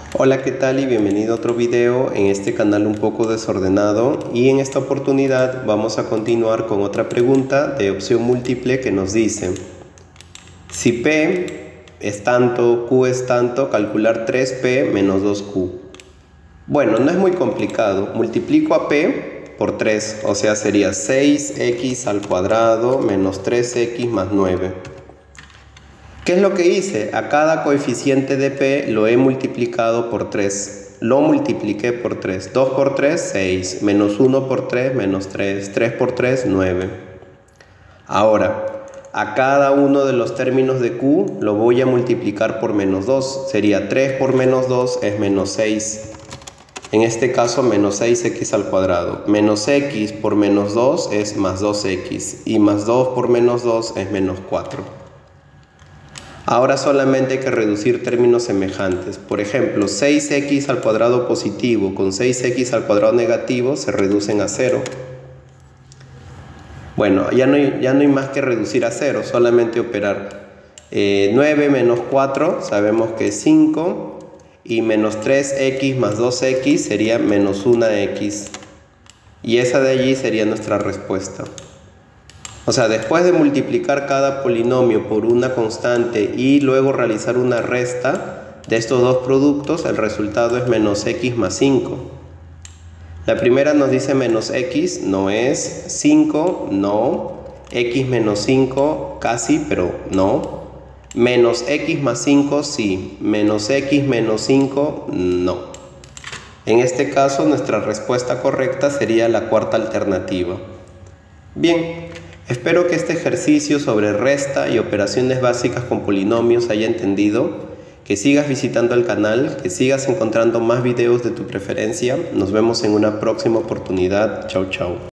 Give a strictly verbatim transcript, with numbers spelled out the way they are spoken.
Hola, ¿qué tal? Y bienvenido a otro video en este canal un poco desordenado, y en esta oportunidad vamos a continuar con otra pregunta de opción múltiple que nos dice: si P es tanto, Q es tanto, calcular tres P menos dos Q. Bueno, no es muy complicado. Multiplico a P por tres, o sea sería seis X al cuadrado menos tres X más nueve. ¿Qué es lo que hice? A cada coeficiente de P lo he multiplicado por tres. Lo multipliqué por tres. dos por tres, seis. Menos uno por tres, menos tres. tres por tres, nueve. Ahora, a cada uno de los términos de Q lo voy a multiplicar por menos dos. Sería tres por menos dos es menos seis. En este caso, menos seis X al cuadrado. Menos X por menos dos es más dos X. Y más dos por menos dos es menos cuatro. Ahora solamente hay que reducir términos semejantes. Por ejemplo, seis X al cuadrado positivo con seis X al cuadrado negativo se reducen a cero. Bueno, ya no hay, ya no hay más que reducir a cero, solamente operar. Eh, nueve menos cuatro sabemos que es cinco, y menos tres X más dos X sería menos uno X. Y esa de allí sería nuestra respuesta. O sea, después de multiplicar cada polinomio por una constante y luego realizar una resta de estos dos productos, el resultado es menos X más cinco. La primera nos dice menos X, no es. cinco, no. X menos cinco, casi, pero no. Menos X más cinco, sí. Menos X menos cinco, no. En este caso, nuestra respuesta correcta sería la cuarta alternativa. Bien. Espero que este ejercicio sobre resta y operaciones básicas con polinomios haya entendido, que sigas visitando el canal, que sigas encontrando más videos de tu preferencia. Nos vemos en una próxima oportunidad. Chau, chau.